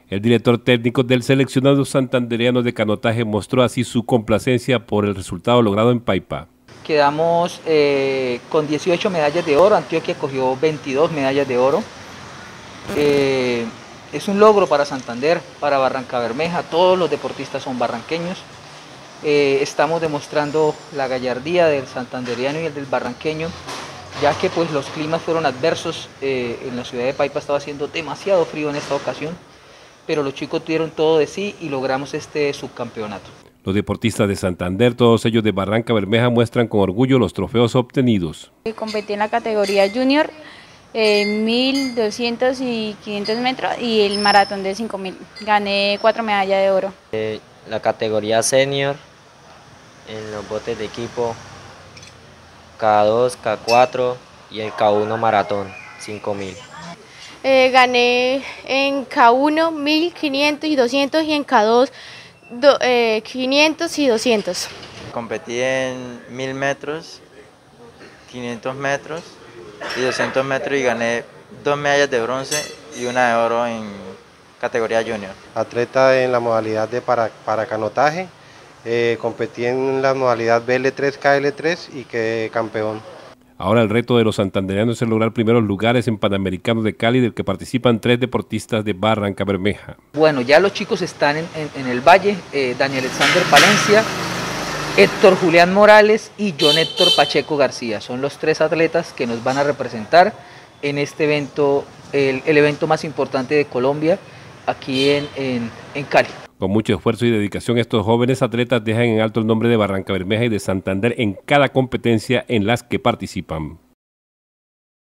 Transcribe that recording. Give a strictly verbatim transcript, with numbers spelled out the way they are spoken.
El director técnico del seleccionado santandereano de canotaje mostró así su complacencia por el resultado logrado en Paipa. Quedamos eh, con dieciocho medallas de oro, Antioquia cogió veintidós medallas de oro. Eh, es un logro para Santander, para Barrancabermeja, todos los deportistas son barranqueños. Eh, estamos demostrando la gallardía del santandereano y el del barranqueño, ya que pues los climas fueron adversos. Eh, en la ciudad de Paipa estaba haciendo demasiado frío en esta ocasión, pero los chicos dieron todo de sí y logramos este subcampeonato. Los deportistas de Santander, todos ellos de Barrancabermeja, muestran con orgullo los trofeos obtenidos. Competí en la categoría junior, eh, mil doscientos y quinientos metros y el maratón de cinco mil. Gané cuatro medallas de oro. Eh, la categoría senior, en los botes de equipo, K dos, K cuatro y el K uno maratón, cinco mil. Eh, gané en K uno mil, quinientos y doscientos y en K dos do, eh, quinientos y doscientos. Competí en mil metros, quinientos metros y doscientos metros y gané dos medallas de bronce y una de oro en categoría junior. Atleta en la modalidad de para, para canotaje, eh, competí en la modalidad B L tres K L tres y quedé campeón. Ahora el reto de los santandereanos es lograr primeros lugares en Panamericanos de Cali, del que participan tres deportistas de Barrancabermeja. Bueno, ya los chicos están en, en, en el Valle, eh, Daniel Alexander Palencia, Héctor Julián Morales y John Héctor Pacheco García. Son los tres atletas que nos van a representar en este evento, el, el evento más importante de Colombia, aquí en, en, en Cali. Con mucho esfuerzo y dedicación, estos jóvenes atletas dejan en alto el nombre de Barrancabermeja y de Santander en cada competencia en las que participan.